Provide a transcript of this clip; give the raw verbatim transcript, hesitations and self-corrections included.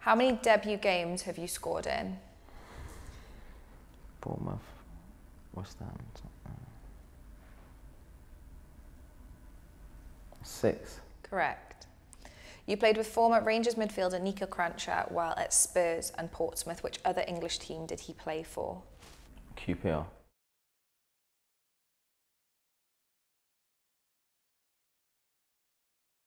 How many debut games have you scored in? Bournemouth, West Ham. Six. Correct. You played with former Rangers midfielder Nico Crancher while at Spurs and Portsmouth. Which other English team did he play for? Q P R.